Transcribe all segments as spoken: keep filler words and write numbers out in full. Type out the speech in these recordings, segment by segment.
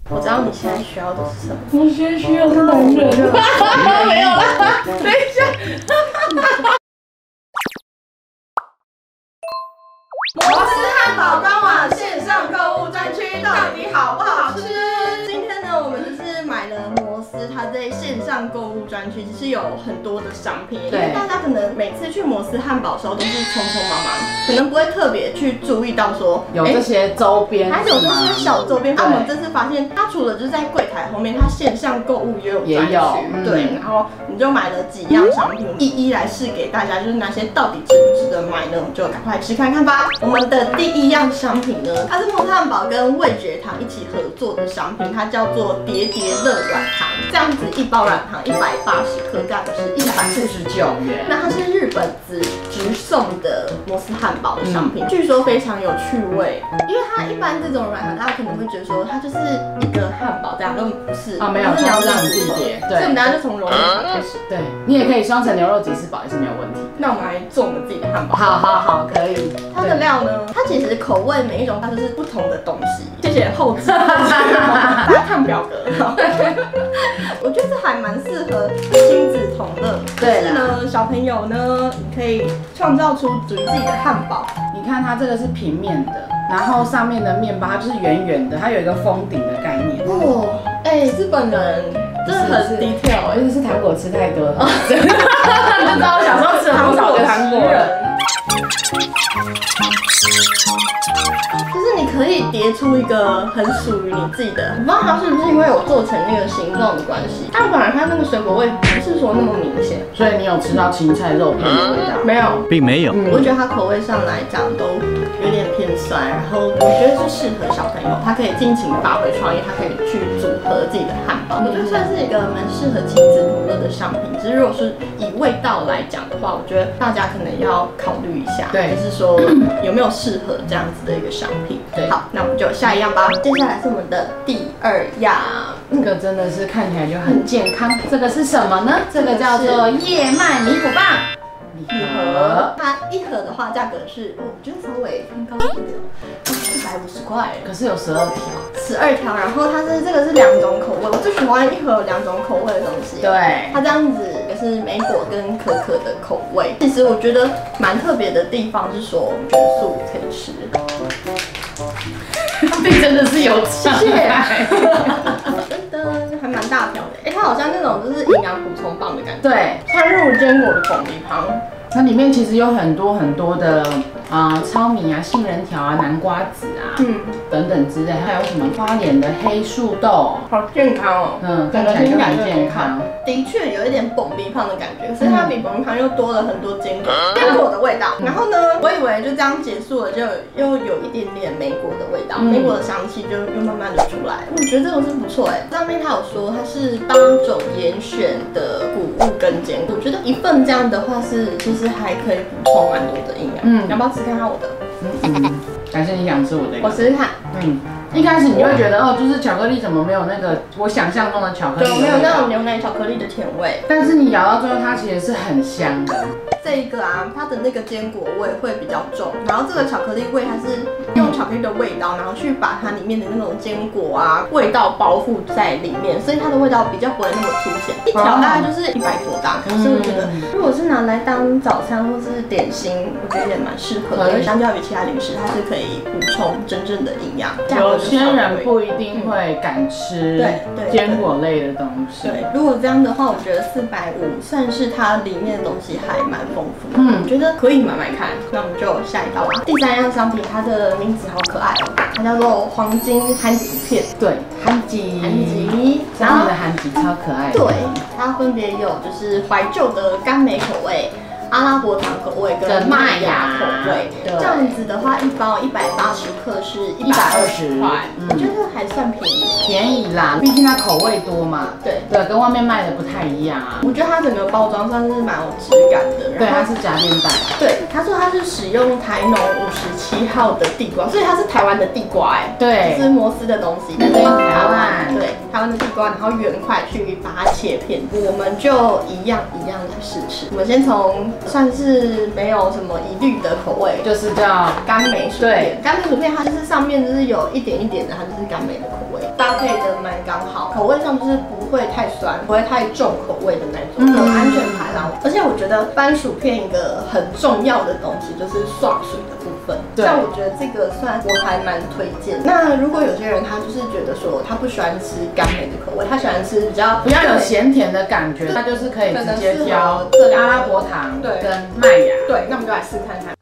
我知道你现在需要的是什么。 我现在需要是男人。没有啦，等一下。 摩斯汉堡官网线上购物专区到底好不好吃？今天呢，我们就是买了摩斯，它在线上购物专区其实有很多的商品，因为大家可能每次去摩斯汉堡的时候都是匆匆忙忙，可能不会特别去注意到说有这些周边， 还有这些小周边。那我们这次发现，它除了就是在柜台后面，它线上购物也有专区，对，然后你就买了几样商品，一一来试给大家，就是哪些到底值不值得买呢？我们就赶快吃看看吧。我们的第一样商品呢，它是摩斯汉堡跟味觉堂一起合作的商品，它叫做叠叠乐软糖。这样子一包软糖一百八十克，价格是一百四十九元。那它是日本直直送的摩斯汉堡的商品，嗯、据说非常有趣味。因为它一般这种软糖，大家可能会觉得说它就是一个汉堡这样，根本不是啊，没有，它是让你自己叠。 对，所以我们等下就从融软糖开始。 对，你也可以双层牛肉吉士堡也是没有问题。 那我们来做我们自己的汉堡。 好好好，可以。 它的料呢，它其实口味每一种它都是不同的东西。谢谢后置，大家看表格。我觉得这还蛮适合亲子同乐。对是呢，小朋友呢，你可以创造出属于自己的汉堡。 你看它这个是平面的，然后上面的面包它就是圆圆的，它有一个封顶的概念。 哦，哎，日本人真的很 detail， 尤其是糖果吃太多了，你就知道我小时候吃了多少个糖果了。 就是你可以叠出一个很属于你自己的，我不知道它是不是因为我做成那个形状的关系，但反而它那个水果味不是说那么明显。 所以你有吃到青菜肉片的味道？ 没有， 并没有。 我觉得它口味上来讲都有点偏酸，然后我觉得是适合小朋友，他可以尽情发挥创意，他可以去组合自己的汉堡。我觉得算是一个蛮适合亲子同乐的商品。只是如果是以味道来讲的话，我觉得大家可能要考虑一下，对，就是说有没有适合这样子的一个商品。对，好，那我们就下一样吧。接下来是我们的第二样， 这个真的是看起来就很健康。这个是什么呢？这个叫做燕麦米果棒。 礼盒，它一盒的话价格是，我觉得稍微偏高一点，一百五十块。 可是有十二条， 十二条，然后它是这个是两种口味，我最喜欢一盒有两种口味的东西。对，它这样子也是莓果跟可可的口味。其实我觉得蛮特别的地方是说，我们全素可以吃。 这真的是有谢谢。 真的还蛮大条的，哎、欸，它好像那种就是营养补充棒的感觉。对，川入坚果的凤梨汤， 它里面其实有很多很多的啊、呃、糙米啊、杏仁条啊、南瓜子啊，嗯，等等之类，还有什么花莲的黑树豆， 好健康哦， 嗯，看起来就很健康。 的确有一点蹦梨胖的感觉，可是它比蹦梨胖又多了很多坚果，坚果的味道。然后呢，我以为就这样结束了，就又有一点点莓果的味道，莓果的香气就又慢慢的出来。我觉得这个是不错哎，上面它有说它是八种严选的谷物跟坚果，我觉得一份这样的话是其实还可以补充蛮多的营养。嗯，要不要吃看看我的？ 嗯，感谢你想吃我的。 我试试看。嗯。 一开始你会觉得哦，就是巧克力怎么没有那个我想象中的巧克力？ 对，没有那种牛奶巧克力的甜味。 但是你咬到最后，它其实是很香的。 这一个啊，它的那个坚果味会比较重，然后这个巧克力味它是用巧克力的味道，然后去把它里面的那种坚果啊味道包覆在里面，所以它的味道比较不会那么凸显。一条大概就是一百多大卡，所以我觉得如果是拿来当早餐或是点心，我觉得也蛮适合的。因为相较于其他零食，它是可以补充真正的营养。 有些人不一定会敢吃坚果类的东西。 对，如果这样的话，我觉得四百五算是它里面的东西还蛮丰富。嗯，我觉得可以买买看。那我们就下一道吧。第三样商品，它的名字好可爱哦，它叫做黄金憨吉片。 对，憨吉， 憨吉， 上面的憨吉超可爱。 对，它分别有就是怀旧的甘梅口味、阿拉伯糖口味跟麦芽口味，这样子的话，一包一百八十克是一百二十块，我觉得还算便宜， 便宜啦，毕竟它口味多嘛。 对对，跟外面卖的不太一样啊。 我觉得它整个包装算是蛮有质感的， 对，它是夹链袋。 对，他说它是使用台农五十七号的地瓜，所以它是台湾的地瓜哎，对，是摩斯的东西，但是用台湾，对，台湾的地瓜，然后圆块去把它切片，我们就一样一样来试吃。我们先从算是没有什么疑虑的口味， 就是叫甘梅薯片。甘梅薯片它就是上面就是有一点一点的，它就是甘梅的口味，搭配的蛮刚好，口味上就是不会太酸，不会太重口味的那种，有安全牌啦。而且我觉得番薯片一个很重要的东西就是爽水的部分，像我觉得这个算我还蛮推荐。那如果有些人他就是觉得说他不喜欢吃甘梅的口味，他喜欢吃比较比较有咸甜的感觉，他就是可以直接挑阿拉伯糖跟麦芽。 对，那我们就来试看看。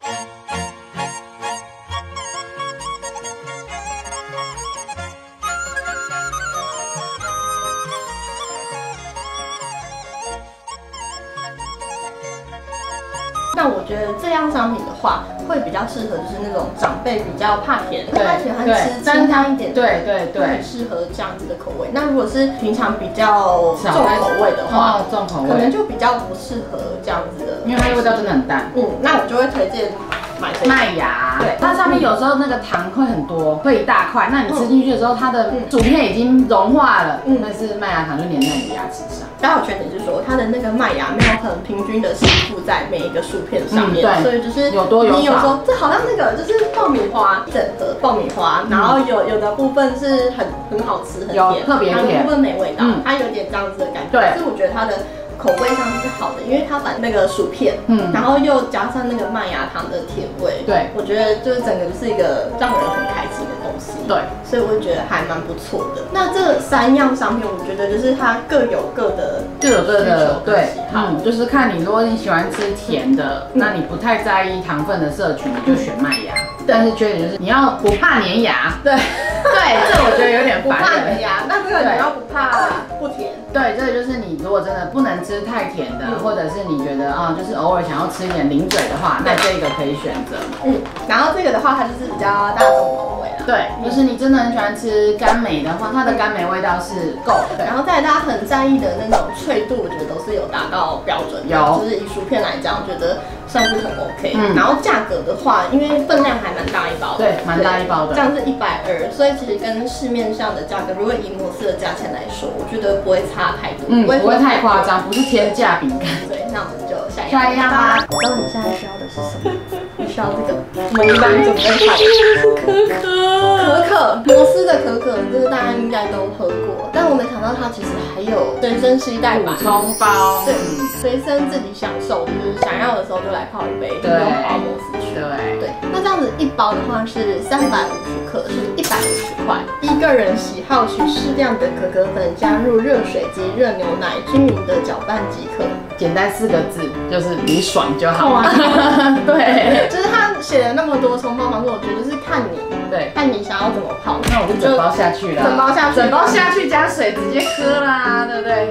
那我觉得这样商品的话，会比较适合就是那种长辈比较怕甜，他喜欢吃清汤一点， 对对对， 很适合这样子的口味。那如果是平常比较重口味的话， 重口味可能就比较不适合这样子的， 因为它的味道真的很淡。 嗯，那我就会推荐买麦芽，对，它上面有时候那个糖会很多，会一大块，那你吃进去的时候，它的薯片已经融化了，嗯，但是麦芽糖就粘在你的牙齿上。 刚好缺点就是说，它的那个麦芽没有很平均的吸附在每一个薯片上面，嗯、所以就是有多有少。 你有时候这好像那个就是爆米花，整盒爆米花，然后有有的部分是很很好吃，很甜， 特别甜， 有的部分没味道，嗯、它有点这样子的感觉。对，可是我觉得它的口味上是好的，因为它把那个薯片，嗯，然后又加上那个麦芽糖的甜味，对，我觉得就是整个就是一个让人很开心的东西，对，所以我觉得还蛮不错的。那这三样商品，我觉得就是它各有各的各有各的对，嗯，就是看你如果你喜欢吃甜的，那你不太在意糖分的摄取，你就选麦芽。但是缺点就是你要不怕粘牙，对对，这我觉得有点烦。 不怕粘牙，那这个你要不怕不甜。 对，这个就是你如果真的不能吃太甜的，或者是你觉得啊，就是偶尔想要吃一点零嘴的话，那这个可以选择。 嗯，然后这个的话，它就是比较大众口味啦。 对，就是你真的很喜欢吃甘梅的话，它的甘梅味道是够的。 然后再来大家很在意的那种脆度，我觉得都是有达到标准的。有，就是以薯片来讲，我觉得算是很 OK。嗯，然后价格的话，因为分量还蛮大一包的， 对，蛮大一包的， 这样是一百二，所以其实跟市面上的价格，如果以摩斯的价钱来说，我觉得不会差太多， 嗯，不会太夸张，不是天价饼干。 对，那我们就下一下一样吧。 我知道你现在需要的是什么？你需要这个，我们帮你准备好。可可，可可，摩斯的可可，这个大家应该都喝过，但我没想到它其实还有随身携带版补充包， 对，随身自己享受，就是想要的时候就来泡一杯，不用跑摩斯去。对对，那这样子一包的话是三百五十克，是一百五十块。依个人喜好取适量的可可粉，加入热水及热牛奶，均匀的搅拌即可。 简单四个字，就是你爽就好。 对，就是他写了那么多冲泡方式，我觉得是看你，对，看你想要怎么泡。 那我就整包下去了， 整包下去， 整包下去加水直接喝啦，对不对？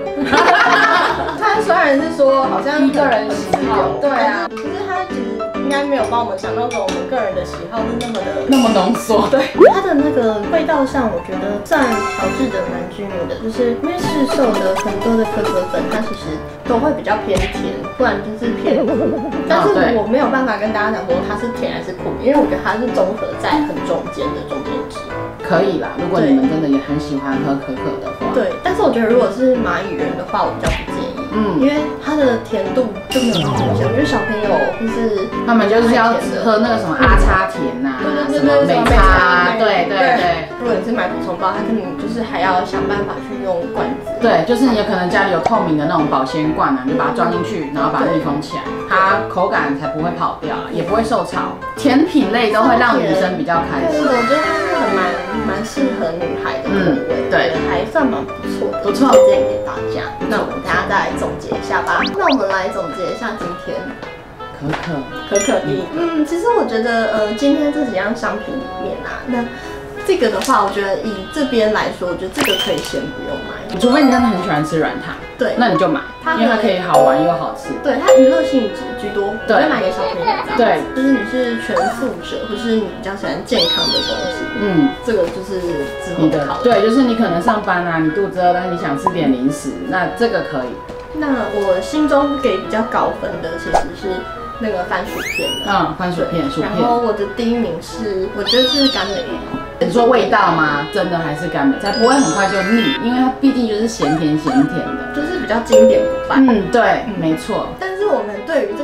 他虽然是说好像依个人喜好， 对啊，可是他其实应该没有帮我们想到说我们个人的喜好是那么的那么浓缩。 对，它的那个味道上，我觉得算调制的蛮均匀的，就是因为市售的很多的可可粉，它其实都会比较偏甜，不然就是偏苦。但是我没有办法跟大家讲说它是甜还是苦，因为我觉得它是综合在很中间的中间值。 可以啦，如果你们真的也很喜欢喝可可的话。 对，但是我觉得如果是蚂蚁人的话，我比较不建议。嗯，因为它的甜度就没有那么明显。我觉得小朋友就是他们就是要喝那个什么阿叉甜呐，对对对对，美叉，对对对。 如果你是买补充包，它可能就是还要想办法去用罐子。 对，就是你有可能家里有透明的那种保鲜罐啊，你就把它装进去，然后把它密封起来，它口感才不会跑掉，也不会受潮。甜品类都会让女生比较开心。 对，我觉得它是很蛮蛮适合女孩的口味，对，还算蛮不错的， 不错， 推荐给大家。那我们大家再来总结一下吧。那我们来总结一下今天可可可可的，嗯，其实我觉得，呃，今天这几样商品里面啊，那这个的话，我觉得以这边来说，我觉得这个可以先不用买， 除非你真的很喜欢吃软糖，对，那你就买，因为它可以好玩又好吃。 对，它娱乐性居多，对，买给小朋友这样。 对， 就是你是全素者，或是你比较喜欢健康的东西，嗯，这个就是之后的考虑。 对，就是你可能上班啊，你肚子饿，但是你想吃点零食，那这个可以。 那我心中给比较高分的其实是那个番薯片， 嗯，番薯片，薯片。 然后我的第一名是，我觉得是甘梅。 你说味道吗？真的还是甘梅，才不会很快就腻，因为它毕竟就是咸甜咸甜的， 就是比较经典不败。 嗯，对，没错。 但是我们对于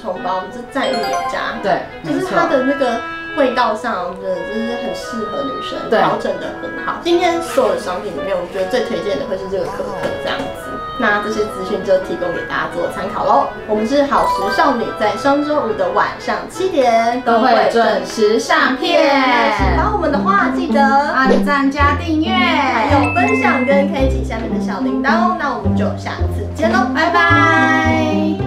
冲包，这赞誉有加。 对， 就是它的那个味道上，真的就是很适合女生，调整的很好。今天所有的商品里面，我觉得最推荐的会是这个可可这样子。那这些资讯就提供给大家做参考喽。我们是好时少女，在双周五的晚上七点都会准时上片。 喜欢我们的话，记得按赞加订阅， 还有分享跟开启下面的小铃铛哦。那我们就下次见喽，拜拜。